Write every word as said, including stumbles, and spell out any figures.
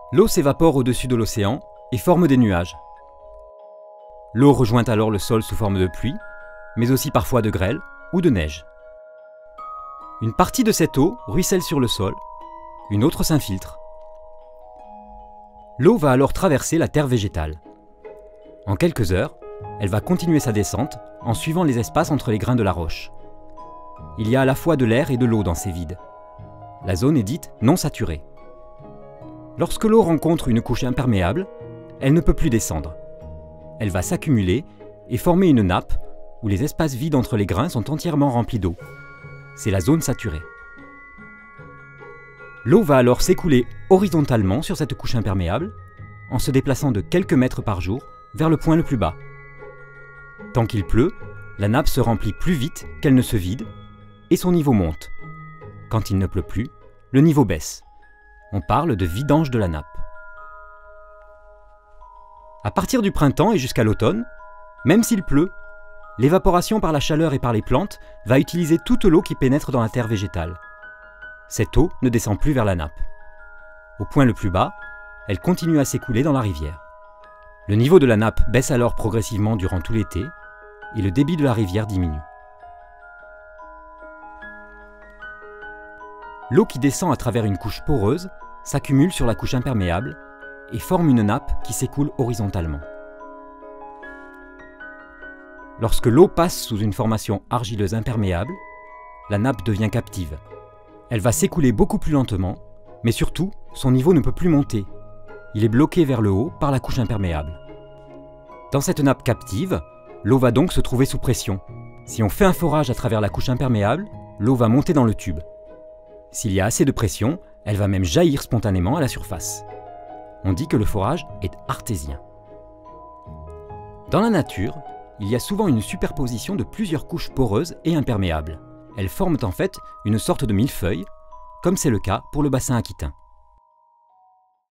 L'eau s'évapore au-dessus de l'océan et forme des nuages. L'eau rejoint alors le sol sous forme de pluie, mais aussi parfois de grêle ou de neige. Une partie de cette eau ruisselle sur le sol, une autre s'infiltre. L'eau va alors traverser la terre végétale. En quelques heures, elle va continuer sa descente en suivant les espaces entre les grains de la roche. Il y a à la fois de l'air et de l'eau dans ces vides. La zone est dite non saturée. Lorsque l'eau rencontre une couche imperméable, elle ne peut plus descendre. Elle va s'accumuler et former une nappe où les espaces vides entre les grains sont entièrement remplis d'eau. C'est la zone saturée. L'eau va alors s'écouler horizontalement sur cette couche imperméable, en se déplaçant de quelques mètres par jour vers le point le plus bas. Tant qu'il pleut, la nappe se remplit plus vite qu'elle ne se vide, et son niveau monte. Quand il ne pleut plus, le niveau baisse. On parle de vidange de la nappe. À partir du printemps et jusqu'à l'automne, même s'il pleut, l'évaporation par la chaleur et par les plantes va utiliser toute l'eau qui pénètre dans la terre végétale. Cette eau ne descend plus vers la nappe. Au point le plus bas, elle continue à s'écouler dans la rivière. Le niveau de la nappe baisse alors progressivement durant tout l'été et le débit de la rivière diminue. L'eau qui descend à travers une couche poreuse s'accumule sur la couche imperméable et forme une nappe qui s'écoule horizontalement. Lorsque l'eau passe sous une formation argileuse imperméable, la nappe devient captive. Elle va s'écouler beaucoup plus lentement, mais surtout, son niveau ne peut plus monter. Il est bloqué vers le haut par la couche imperméable. Dans cette nappe captive, l'eau va donc se trouver sous pression. Si on fait un forage à travers la couche imperméable, l'eau va monter dans le tube. S'il y a assez de pression, elle va même jaillir spontanément à la surface. On dit que le forage est artésien. Dans la nature, il y a souvent une superposition de plusieurs couches poreuses et imperméables. Elles forment en fait une sorte de millefeuille, comme c'est le cas pour le bassin aquitain.